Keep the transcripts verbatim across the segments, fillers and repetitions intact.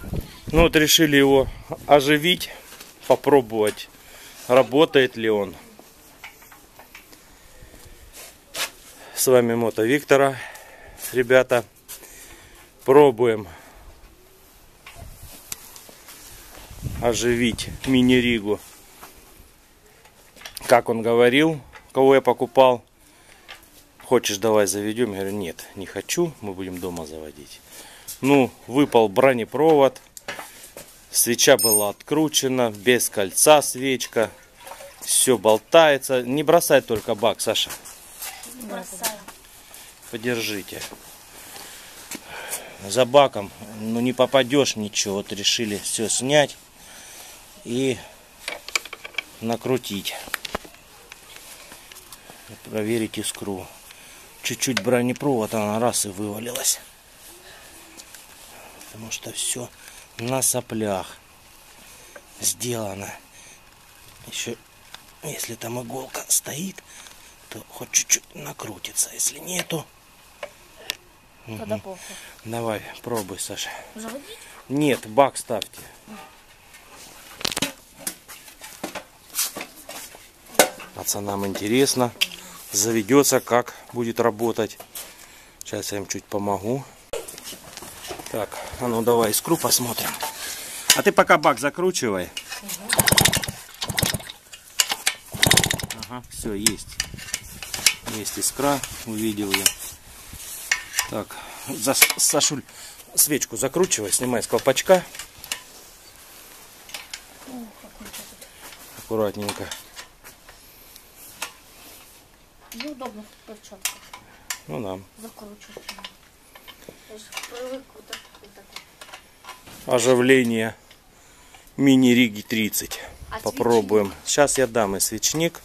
Ну вот решили его оживить, попробовать, работает ли он. С вами Мото Виктора, ребята. Пробуем оживить мини-ригу. Как он говорил, кого я покупал. Хочешь, давай заведем? Я говорю, нет, не хочу, мы будем дома заводить. Ну, выпал бронепровод. Свеча была откручена, без кольца свечка. Все болтается. Не бросай только бак, Саша. Бросаю. Подержите. За баком, ну не попадешь ничего. Вот решили все снять и накрутить. Проверить искру. Чуть-чуть бронепровод, она раз и вывалилась. Потому что все на соплях сделано. Еще, если там иголка стоит, то хоть чуть-чуть накрутится. Если нету, тогда угу. Плохо. Давай, пробуй, Саша. Заводить? Нет, бак ставьте. Пацанам интересно, заведется, как будет работать. Сейчас я им чуть помогу. Так, а ну давай искру посмотрим. А ты пока бак закручивай. Угу. Ага, все, есть. Есть искра, увидел я. Так, за, Сашуль, свечку закручивай, снимай с колпачка. Аккуратненько. Неудобно в перчатках. Ну да. Закручивать. Вот так, вот так. Оживление мини-риги тридцать. А попробуем. Свечник? Сейчас я дам и свечник.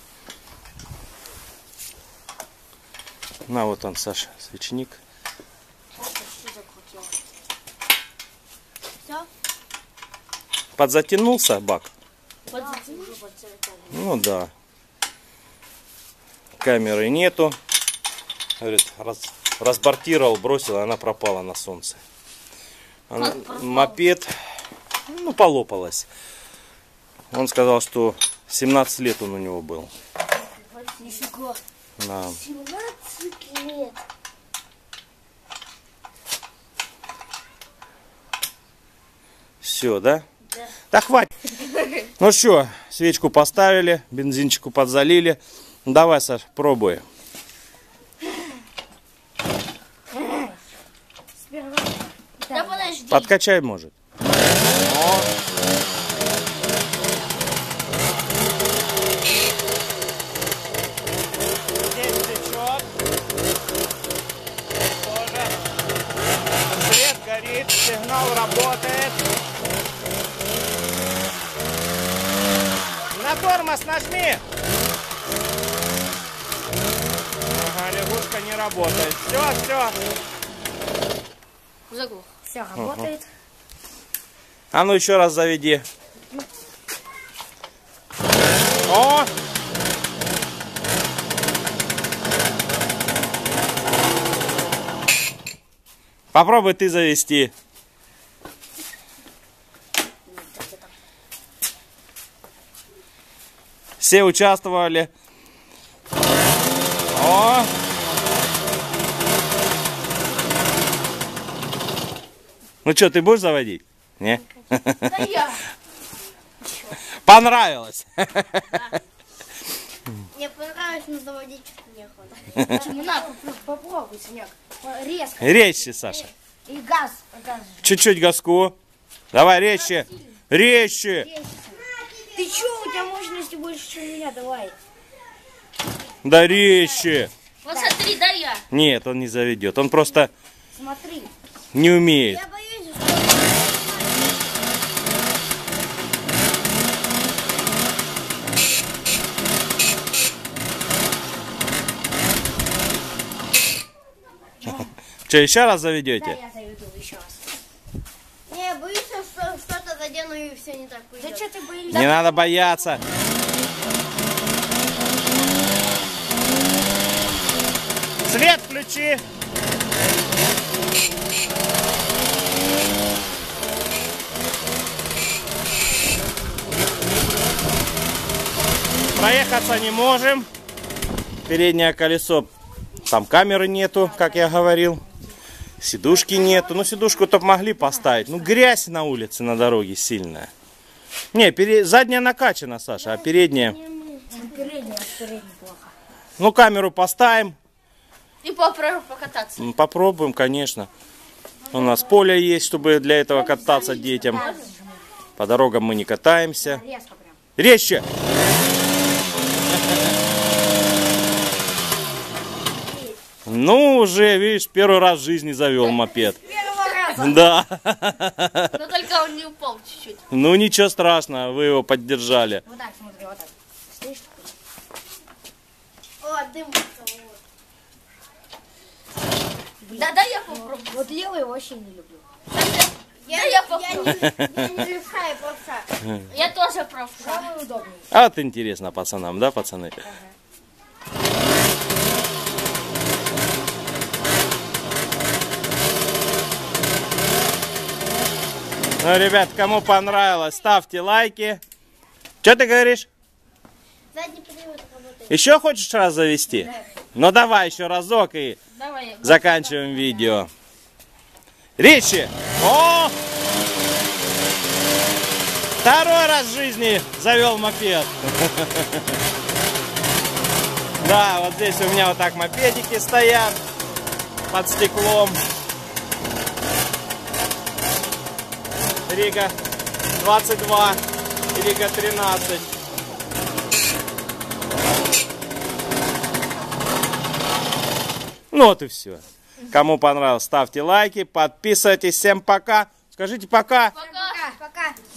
На, вот он, Саша, свечник. Все? Подзатянулся бак? Подзатянулся. Ну да. Камеры нету. Говорит, раз, разбортировал, бросил, она пропала на солнце. Она, мопед, ну, полопалась. Он сказал, что семнадцать лет он у него был. Нифига. Да. семнадцать лет. Все, да? Да. Да хватит. Ну что, свечку поставили, бензинчику подзалили. Давай, Саш, пробуй. Да подожди. Подкачай, может. О. Здесь течет. Тоже. Свет горит, сигнал работает. На тормоз нажми. Ага, лягушка не работает. Все, все. Заглох. Все работает. Угу. А ну еще раз заведи. О! Попробуй ты завести. Все участвовали. О! Ну что, ты будешь заводить? Не? Да я. Понравилось? Да. Мне понравилось, но заводить что-то нехуй. Почему? На, попробуй, Санек. Резко. Резче, Саша. И газ. Чуть-чуть газку. Давай, резче. Резче. Ты че, у тебя мощности больше, чем у меня, давай. Да резче. Вот смотри, да я. Нет, он не заведет. Он просто Смотри. не умеет. Я боюсь, Что, еще раз заведете? Да, я заведу еще раз. Не, я боюсь, что что-то задену и все не так пойдет. Да что ты боишься? Не надо бояться. Свет включи. проехаться не можем. Переднее колесо, там камеры нету, как я говорил. Сидушки нету. Ну, сидушку-то могли поставить. Ну, грязь на улице, на дороге сильная. Не, пере... задняя накачана, Саша, а передняя... Передняя, передняя плохо. Ну, камеру поставим. И попробуем покататься. Попробуем, конечно. У нас поле есть, чтобы для этого кататься детям. По дорогам мы не катаемся. Резче! Ну, уже, видишь, первый раз в жизни завел мопед. Да. Но только он не упал чуть-чуть. Ну, ничего страшного, вы его поддержали. Вот так, смотри, вот так. Слышишь? О, дым. Да, да, я попробую. Вот левый вообще не люблю. Я, да, я, я, не, я не левша, правша. Я тоже правша. Самый удобный. А вот интересно пацанам, да, пацаны? Ага. Ну, ребят, кому понравилось, ставьте лайки. Что ты говоришь? Задний привод работает. Еще хочешь раз завести? Да. Ну давай еще разок и давай, заканчиваем видео. Ричи! О! Второй раз в жизни завел мопед. Да, вот здесь у меня вот так мопедики стоят под стеклом. Рига двадцать два и Рига тринадцать. Ну вот и все. Кому понравилось, ставьте лайки, подписывайтесь. Всем пока. Скажите пока. Пока. Пока.